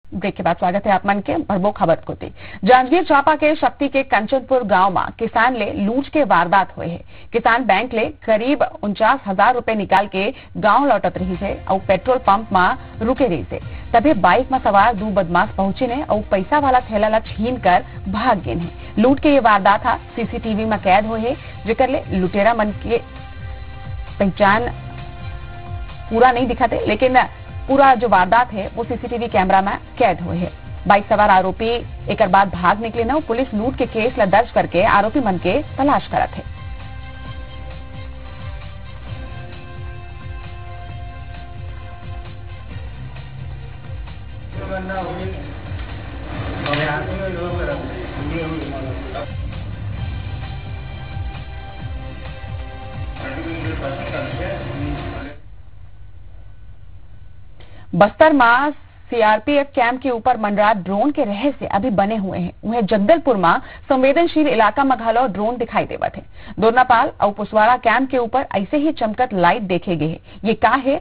Break के बाद स्वागत है आप मन के भरबो खबर को थी। जांजगीर चांपा के शक्ति के कंचनपुर गांव में किसान ले लूट के वारदात हुए है। किसान बैंक ले करीब 49,000 रुपए निकाल के गांव लौटत रही है और पेट्रोल पंप में रुके रही है। तभी बाइक में सवार दो बदमाश पहुंचे ने और पैसा वाला थैला ला छीन कर भाग गए हैं। लूट के ये वारदात सीसीटीवी में कैद हुए है, जेकर ले लुटेरा मन के पहचान पूरा नहीं दिखाते, लेकिन पूरा जो वारदात है वो सीसीटीवी कैमरा में कैद हुए है। बाइक सवार आरोपी एक बाद भाग निकले न। पुलिस लूट के केस ला दर्ज करके आरोपी मन के तलाश करत है। बस्तर में सीआरपीएफ कैंप के ऊपर मंडरा ड्रोन के रहस्य अभी बने हुए हैं। उन्हें जगदलपुर में संवेदनशील इलाका में घालो ड्रोन दिखाई देवत है। दोरनापाल और पुसवाड़ा कैंप के ऊपर ऐसे ही चमकत लाइट देखे गए। ये का है